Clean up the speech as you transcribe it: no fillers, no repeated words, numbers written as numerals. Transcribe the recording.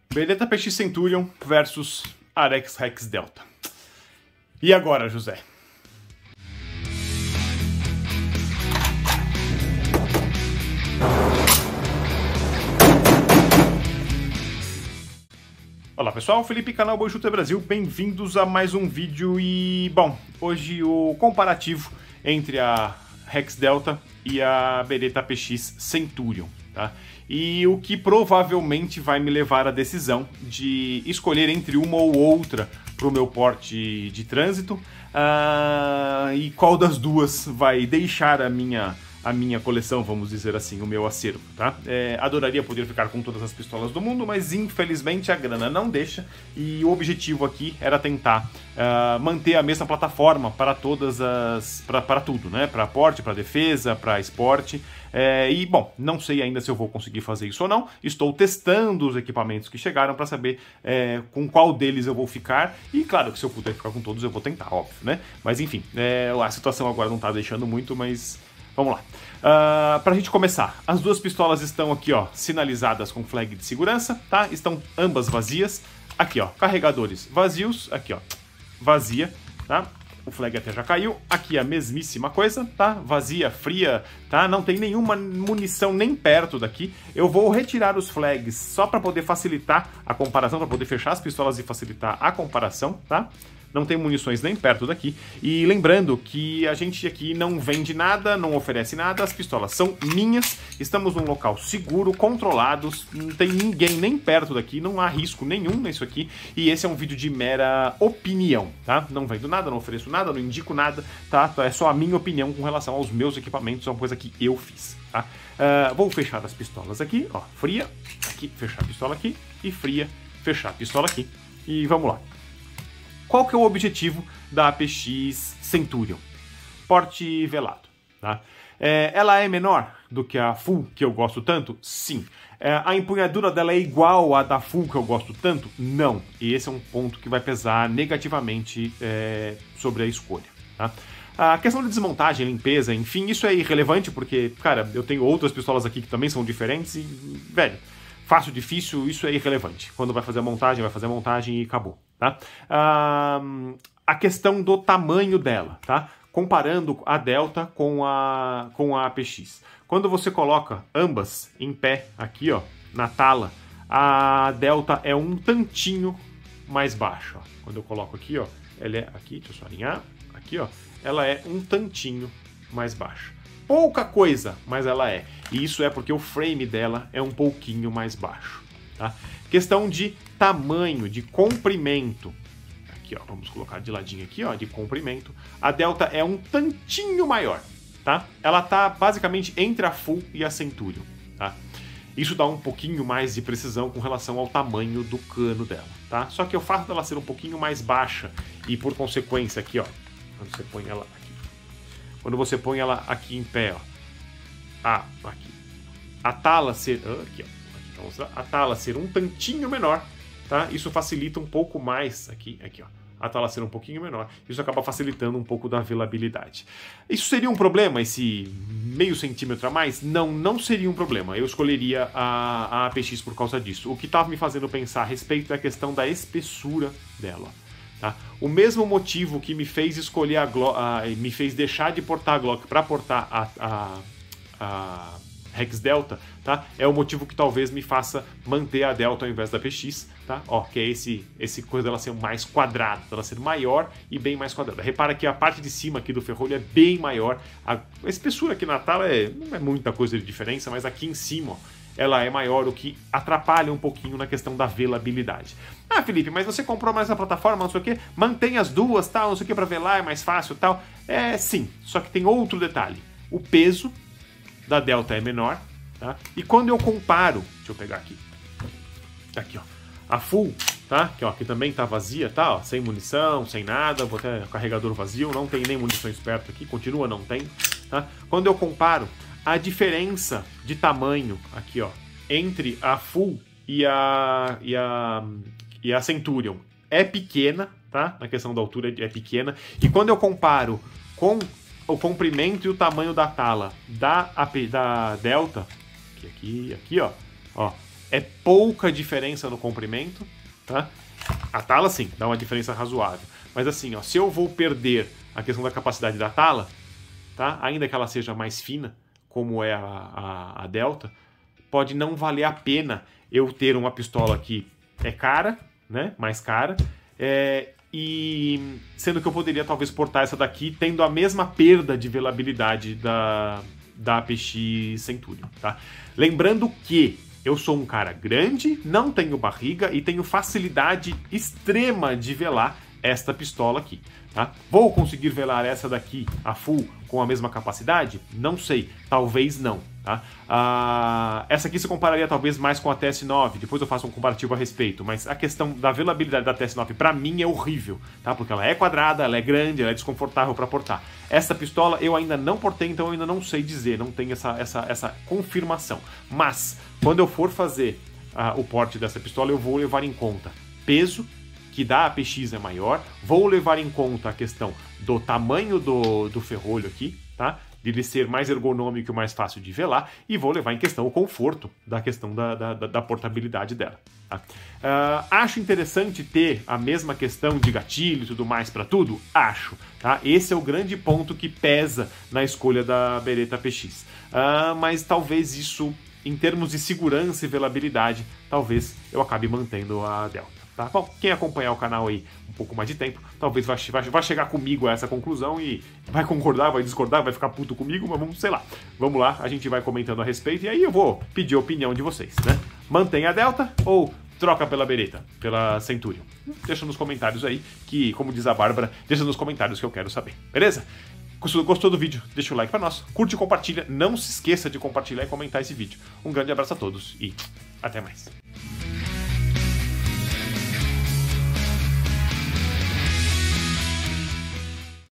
Beretta PX Centurion versus Arex Rex Delta. E agora, José? Olá pessoal, Felipe, canal Boi Shooter Brasil, bem-vindos a mais um vídeo e, bom, hoje o comparativo entre a Rex Delta e a Beretta PX Centurion, tá? E o que provavelmente vai me levar à decisão de escolher entre uma ou outra para o meu porte de trânsito, e qual das duas vai deixar a minha coleção, vamos dizer assim, o meu acervo, tá? Adoraria poder ficar com todas as pistolas do mundo, mas infelizmente a grana não deixa, e o objetivo aqui era tentar manter a mesma plataforma para todas as... para tudo, né? Para porte, para defesa, para esporte, e bom, não sei ainda se eu vou conseguir fazer isso ou não. Estou testando os equipamentos que chegaram para saber com qual deles eu vou ficar, e claro que se eu puder ficar com todos eu vou tentar, óbvio, né? Mas enfim, a situação agora não está deixando muito, mas... vamos lá. Pra gente começar, as duas pistolas estão aqui, ó, sinalizadas com flag de segurança, tá? Estão ambas vazias. Aqui, ó, carregadores vazios. Aqui, ó, vazia, tá? O flag até já caiu. Aqui a mesmíssima coisa, tá? Vazia, fria, tá? Não tem nenhuma munição nem perto daqui. Eu vou retirar os flags só para poder facilitar a comparação, para poder fechar as pistolas e facilitar a comparação, tá? Não tem munições nem perto daqui. E lembrando que a gente aqui não vende nada, não oferece nada, as pistolas são minhas, estamos num local seguro, controlados, não tem ninguém nem perto daqui, não há risco nenhum nisso aqui, e esse é um vídeo de mera opinião, tá? Não vendo nada, não ofereço nada, não indico nada, tá? É só a minha opinião com relação aos meus equipamentos, é uma coisa que eu fiz, tá? Vou fechar as pistolas aqui, ó, fria, aqui, fechar a pistola aqui, e fria, fechar a pistola aqui, e vamos lá. Qual que é o objetivo da PX Centurion? Porte velado, tá? Ela é menor do que a Full, que eu gosto tanto? Sim. A empunhadura dela é igual à da Full, que eu gosto tanto? Não. E esse é um ponto que vai pesar negativamente sobre a escolha, tá? A questão de desmontagem, limpeza, enfim, isso é irrelevante, porque, cara, eu tenho outras pistolas aqui que também são diferentes e, velho, fácil, difícil, isso é irrelevante. Quando vai fazer a montagem, vai fazer a montagem e acabou, tá? A questão do tamanho dela, tá? Comparando a Delta com a PX. Quando você coloca ambas em pé aqui, ó, na tala, a Delta é um tantinho mais baixa, ó. Quando eu coloco aqui, ó, ela é aqui, deixa eu só alinhar, aqui, ó, ela é um tantinho mais baixa. Pouca coisa, mas ela é. E isso é porque o frame dela é um pouquinho mais baixo, tá? Questão de tamanho, de comprimento. Aqui, ó, vamos colocar de ladinho aqui, ó, de comprimento. A Delta é um tantinho maior, tá? Ela tá basicamente entre a Full e a Centurion, tá? Isso dá um pouquinho mais de precisão com relação ao tamanho do cano dela, tá? Só que o fato dela ser um pouquinho mais baixa e por consequência aqui, ó, quando você põe ela aqui, quando você põe ela aqui em pé, ó, aqui, a tala ser, aqui, ó, vamos lá, a tala ser um tantinho menor, tá? Isso facilita um pouco mais aqui, ó, a tala ser um pouquinho menor, isso acaba facilitando um pouco da velabilidade. Isso seria um problema, esse meio centímetro a mais? Não, não seria um problema. Eu escolheria a APX por causa disso. O que estava me fazendo pensar a respeito é a questão da espessura dela. Tá? O mesmo motivo que me fez escolher a Glock, me fez deixar de portar a Glock para portar a Rex Delta, tá? É o motivo que talvez me faça manter a Delta ao invés da PX, tá? Ó, que é esse coisa dela ser mais quadrada, dela ser maior e bem mais quadrada. Repara que a parte de cima aqui do ferrolho é bem maior. A espessura aqui na tala não é muita coisa de diferença, mas aqui em cima, ó, ela é maior, o que atrapalha um pouquinho na questão da velabilidade. Ah, Felipe, mas você comprou mais a plataforma, não sei o que, mantém as duas, tal, não sei o que, para velar é mais fácil, tal. Sim, só que tem outro detalhe. O peso da Delta é menor, tá? E quando eu comparo, deixa eu pegar aqui, ó, a Full, tá? Que ó, aqui também tá vazia, tá? Ó, sem munição, sem nada, vou até carregador vazio, não tem nem munições perto aqui, continua não tem, tá? Quando eu comparo a diferença de tamanho aqui, ó, entre a Full e a Centurion é pequena, tá? Na questão da altura é pequena. E quando eu comparo com o comprimento e o tamanho da tala da Delta, aqui, ó, é pouca diferença no comprimento, tá? A tala, sim, dá uma diferença razoável. Mas assim, ó, se eu vou perder a questão da capacidade da tala, tá? Ainda que ela seja mais fina, como é a Delta, pode não valer a pena eu ter uma pistola que é cara, né? Mais cara, e sendo que eu poderia talvez portar essa daqui tendo a mesma perda de velabilidade da APX Centurion, tá? Lembrando que eu sou um cara grande, não tenho barriga e tenho facilidade extrema de velar esta pistola aqui, tá? Vou conseguir velar essa daqui a full com a mesma capacidade? Não sei, talvez não, tá? Essa aqui se compararia talvez mais com a TS9, depois eu faço um comparativo a respeito, mas a questão da velabilidade da TS9 pra mim é horrível, tá? Porque ela é quadrada, ela é grande, ela é desconfortável para portar. Essa pistola eu ainda não portei, então eu ainda não sei dizer, não tenho essa confirmação. Mas, quando eu for fazer o porte dessa pistola, eu vou levar em conta peso, que da APX é maior, vou levar em conta a questão do tamanho do ferrolho aqui, tá? De ele ser mais ergonômico e mais fácil de velar, e vou levar em questão o conforto da questão da portabilidade dela. Tá? Acho interessante ter a mesma questão de gatilho e tudo mais para tudo? Acho. Tá? Esse é o grande ponto que pesa na escolha da Beretta PX. Mas talvez isso, em termos de segurança e velabilidade, talvez eu acabe mantendo a Delta. Tá? Bom, quem acompanhar o canal aí um pouco mais de tempo, talvez vai chegar comigo a essa conclusão e vai concordar, vai discordar, vai ficar puto comigo, mas vamos, sei lá. Vamos lá, a gente vai comentando a respeito e aí eu vou pedir a opinião de vocês, né? Mantém a Delta ou troca pela Beretta, pela Centurion? Deixa nos comentários aí, que, como diz a Bárbara, deixa nos comentários que eu quero saber, beleza? Gostou do vídeo? Deixa o like pra nós, curte e compartilha, não se esqueça de compartilhar e comentar esse vídeo. Um grande abraço a todos e até mais.